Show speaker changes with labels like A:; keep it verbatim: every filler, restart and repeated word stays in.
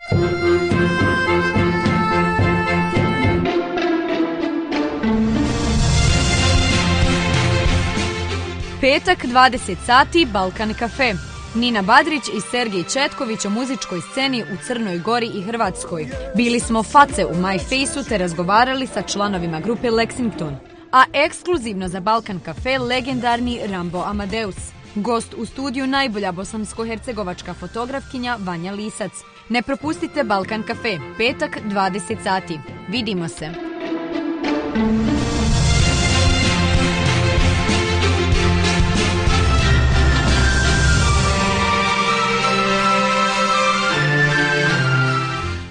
A: Petak, dvadeset sati, Balkan kafe. Nina Badrić i Sergej Četković o muzičkoj sceni u Crnoj Gori i Hrvatskoj. Bili smo face u My Face-u te razgovarali sa članovima grupe Lexington. A ekskluzivno za Balkan kafe legendarni Rambo Amadeus. Gost u studiju najbolja bosansko-hercegovačka fotografkinja Vanja Lisac. Ne propustite Balkan kafe, petak, dvadeset sati. Vidimo se!